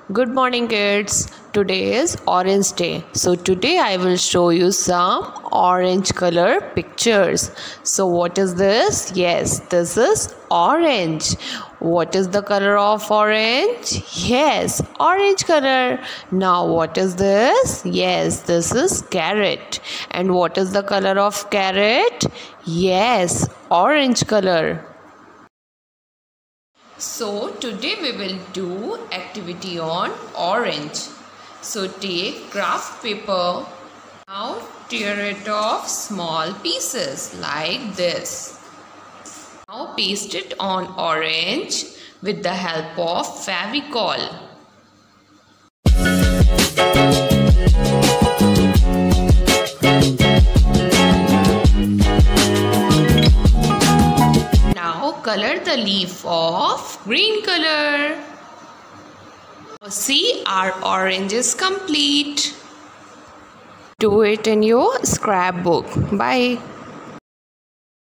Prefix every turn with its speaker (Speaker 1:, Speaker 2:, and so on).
Speaker 1: Good morning, kids. Today is Orange Day. So today I will show you some orange color pictures. So what is this? Yes, this is orange. What is the color of orange? Yes, orange color. Now what is this? Yes, this is carrot. And what is the color of carrot? Yes, orange color. So today we will do activity on orange. So take craft paper. Now tear it off small pieces like this. Now paste it on orange with the help of Fevicol. Color the leaf of green color. See, our orange is complete. Do it in your scrapbook. Bye.